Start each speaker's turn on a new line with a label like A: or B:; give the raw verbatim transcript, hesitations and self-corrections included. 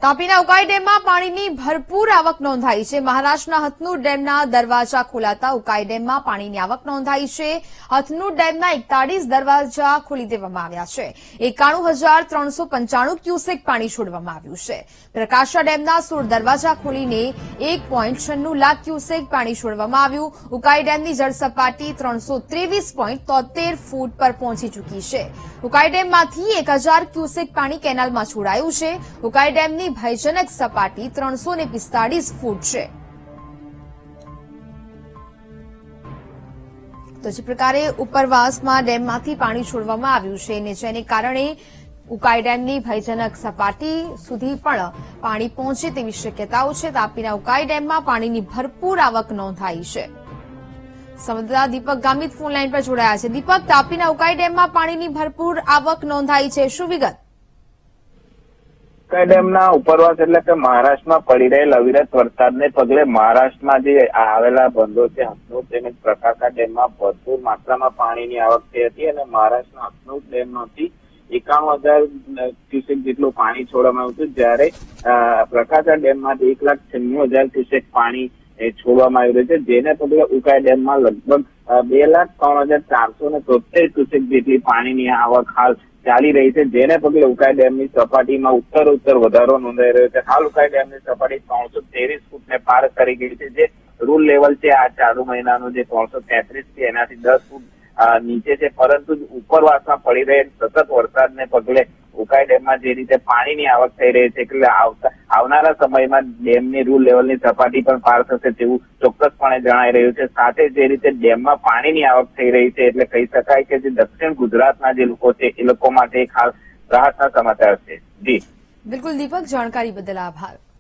A: તાપીના ઉકાઈ ડેમમાં પાણીની ભરપૂર આવક નોંધાઈ છે। મહારાષ્ટ્રના હથનુર ડેમના દરવાજા ખોલાતા ઉકાઈ ડેમમાં પાણીની આવક નોંધાઈ છે। હથનુર ડેમના એકતાળીસ દરવાજા ખોલી દેવામાં આવ્યા છે। એકાણું હજાર ત્રણસો પંચાણું ક્યુસેક પાણી છોડવામાં આવ્યું છે। પ્રકાશા ડેમના સોળ દરવાજા ખોલીને એક પોઈન્ટ છન્નું લાખ ક્યુસેક પાણી છોડવામાં આવ્યું। ઉકાઈ ડેમની જળસપાટી ત્રણસો ત્રેવીસ પોઈન્ટ તોતેર ફૂટ પર પહોંચી ચૂકી છે। ઉકાઈ ડેમમાંથી એક હજાર ક્યુસેક પાણી કેનાલમાં છોડાયું છે। ઉકાઈ ડેમની ભયજનક સપાટી ત્રણસો ને પિસ્તાળીસ ફૂટ છે। તો જે પ્રકારે ઉપરવાસમાં ડેમમાંથી પાણી છોડવામાં આવ્યું છે અને જેને કારણે ઉકાઈ ડેમની ભયજનક સપાટી સુધી પણ પાણી પહોંચે તેવી શક્યતાઓ છે। તાપીના ઉકાઈ ડેમમાં પાણીની ભરપૂર આવક નોંધાઈ છે। સંવાદદાતા દીપક ગામિત ફોન લાઈન પર જોડાયા છે। દીપક, તાપીના ઉકાઈ ડેમમાં પાણીની ભરપૂર આવક નોંધાઈ છે, શું વિગત?
B: ઉકાઈ ડેમના ઉપરવાસ એટલે કે મહારાષ્ટ્રમાં પડી રહેલ અવિરત વરસાદને પગલે મહારાષ્ટ્રમાં જે આવેલા બંધો છે હથનુર તેમજ પ્રકાશા ડેમમાં ભરપૂર માત્રામાં પાણીની આવક થઈ હતી અને મહારાષ્ટ્રના હથનુર ડેમમાંથી એકાણું હજાર ક્યુસેક જેટલું પાણી છોડવામાં આવ્યું હતું, જ્યારે પ્રકાશા ડેમમાંથી એક લાખ છન્નું હજાર ક્યુસેક પાણી છોડવામાં આવી રહ્યું છે, જેને પગલે ઉકાઈ ડેમમાં લગભગ બે લાખ ત્રણ હજાર ચારસો ને તોતેર ક્યુસેક જેટલી પાણીની આવક હાલ ચાલી રહી છે, જેને પગલે ઉકાઈ ડેમની સપાટીમાં ઉત્તર ઉત્તર વધારો નોંધાઈ રહ્યો છે। હાલ ઉકાઈ ડેમની સપાટી ત્રણસો ત્રેવીસ ફૂટને પાર કરી ગઈ છે, જે રૂલ લેવલ છે આ ચાલુ મહિનાનું જે ત્રણસો તેત્રીસ છે એનાથી દસ ફૂટ નીચે છે, પરંતુ ઉપરવાસમાં પડી રહેલ સતત વરસાદને પગલે ઉકાઈ ડેમમાં જે રીતે પાણીની આવક થઈ રહી છે એટલે આવનારા સમયમાં ડેમની રૂલ લેવલની સપાટી પણ પાર થશે તેવું ચોક્કસપણે જણાઈ રહ્યું છે। સાથે જે રીતે ડેમમાં પાણીની આવક થઈ રહી છે એટલે કહી શકાય કે જે દક્ષિણ ગુજરાતના જે લોકો છે એ લોકો માટે ખાસ રાહતના સમાચાર છે। જી
A: બિલકુલ દીપક, જાણકારી બદલ આભાર।